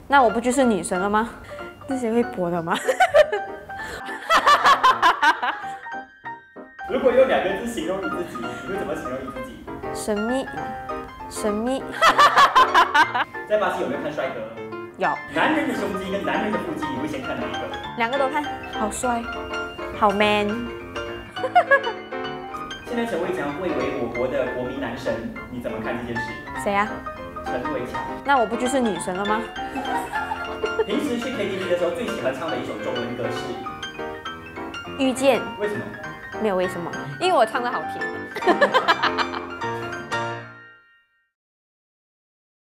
那我不就是女神了吗？这些会播的吗？ 如果用2个字形容你自己，你会怎么形容你自己？ 神秘，神秘。 在巴西有没有看帅哥？ 有。 男人的胸肌跟男人的腹肌，你会先看哪一个 ？2个都看，好帅，好 man。 现在陈伟强贵为我国的国民男神，你怎么看这件事？ 谁啊？ 陈伟强。 那我不就是女神了吗？ 平时去 KTV 的时候，最喜欢唱的一首中文歌是遇见。 为什么？ 没有为什么，因为我唱的好听。